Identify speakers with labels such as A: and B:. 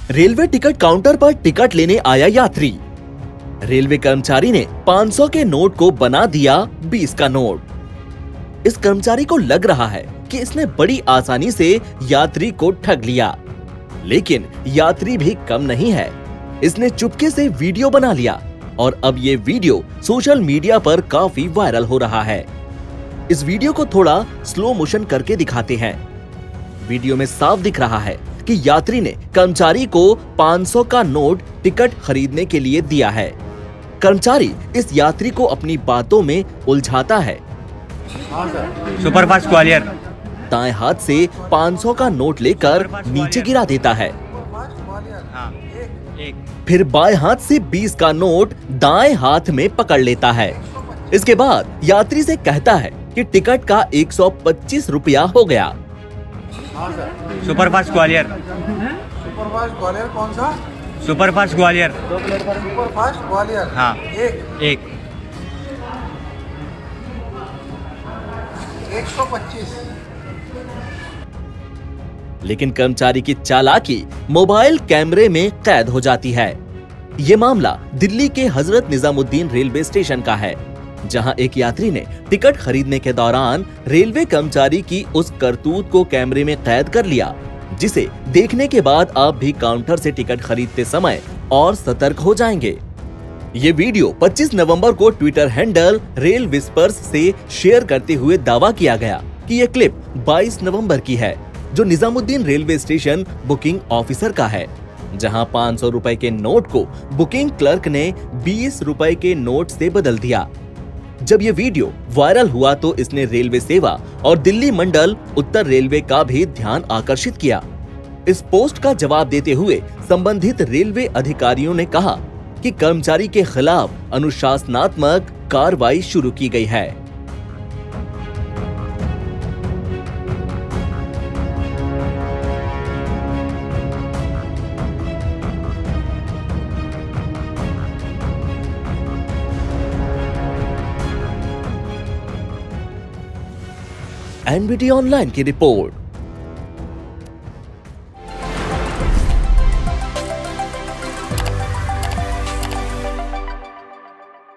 A: Railway ticket counter पर ticket लेने आया यात्री। रेलवे कर्मचारी ने 500 के नोट को बना दिया 20 का नोट। इस कर्मचारी को लग रहा है कि इसने बड़ी आसानी से यात्री को ठग लिया, लेकिन यात्री भी कम नहीं है। इसने चुपके से वीडियो बना लिया और अब ये वीडियो सोशल मीडिया पर काफी वायरल हो रहा है। इस वीडियो को थोड़ा स्लो मोशन करके दिखाते हैं। वीडियो में साफ दिख रहा है कि यात्री ने कर्मचारी को 500 का नोट टिकट खरीदने के लिए दिया है। कर्मचारी इस यात्री को अपनी बातों में उलझाता है।
B: सुपरफास्ट ग्वालियर।
A: दाएं हाथ से 500 का नोट लेकर नीचे गिरा देता है। फिर बाएं हाथ से 20 का नोट दाएं हाथ में पकड़ लेता है। इसके बाद यात्री से कहता है कि टिकट का 125 रुपया हो गया।
B: सुपरफास्ट ग्वालियर।
C: सुपरफास्ट ग्वालियर कौन सा?
B: सुपरफास्ट ग्वालियर।
C: सुपरफास्ट ग्वालियर।
B: हाँ, एक
C: 125।
A: लेकिन कर्मचारी की चालाकी मोबाइल कैमरे में कैद हो जाती है। ये मामला दिल्ली के हजरत निजामुद्दीन रेलवे स्टेशन का है, जहां एक यात्री ने टिकट खरीदने के दौरान रेलवे कर्मचारी की उस करतूत को कैमरे में कैद कर लिया, जिसे देखने के बाद आप भी काउंटर से टिकट खरीदते समय और सतर्क हो जाएंगे। ये वीडियो 25 नवंबर को ट्विटर हैंडल रेल विस्पर्स से शेयर करते हुए दावा किया गया कि ये क्लिप 22 नवंबर की है, जो Nizamuddin railway station booking officer का है, जहां 500 रुपए के नोट को बुकिंग क्लर्क ने 20 रुपए के नोट से बदल दिया। जब ये वीडियो वायरल हुआ तो इसने रेलवे सेवा और दिल्ली मंडल उत्तर रेलवे का भी ध्यान आकर्षित किया। इस पोस्ट का जवाब देते हुए संबंधित रेलवे अधिकारियों ने कहा कि कर्मचारी के खिलाफ अनुशासनात्मक कार्रवाई शुरू की गई है। एनबीटी ऑनलाइन की रिपोर्ट।